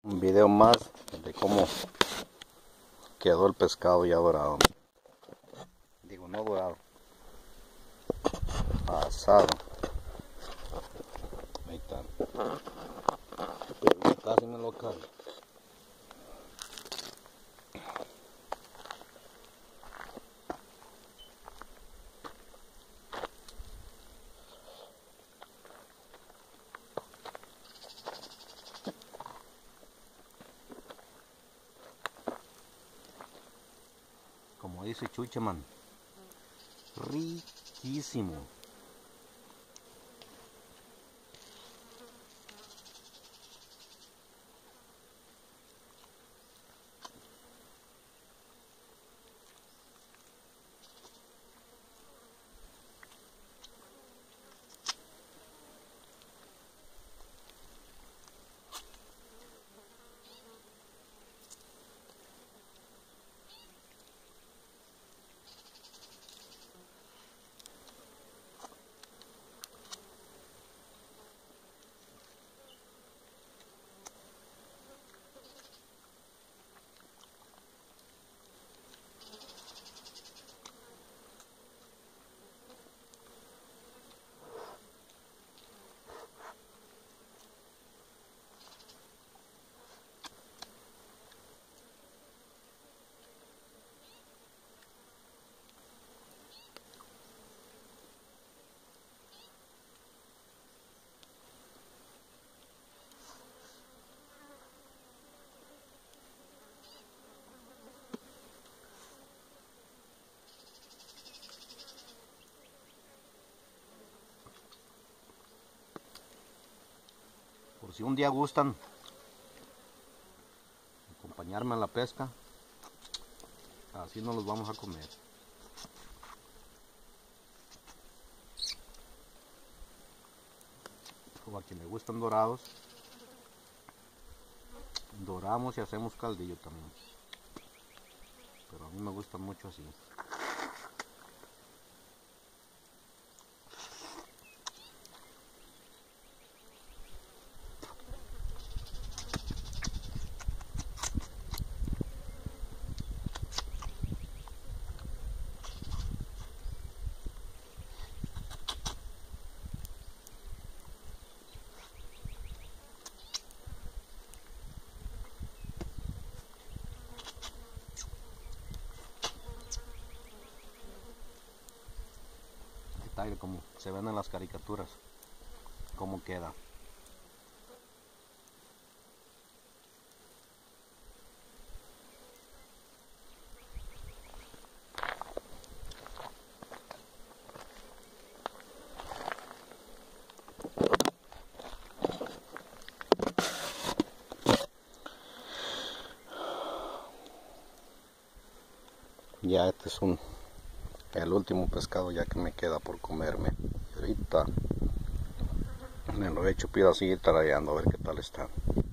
Un video más de cómo quedó el pescado ya dorado. Digo, no dorado, asado. Ahí está. Pero ya casi me lo cae. Como dice Chucheman, riquísimo. Por si un día gustan acompañarme a la pesca, así nos los vamos a comer. Como a quien le gustan dorados, doramos y hacemos caldillo también, pero a mí me gusta mucho así. Como se ven en las caricaturas, cómo queda. Ya este es el último pescado ya que me queda por comerme. Ahorita me lo he hecho pedacito y trayendo a ver qué tal está.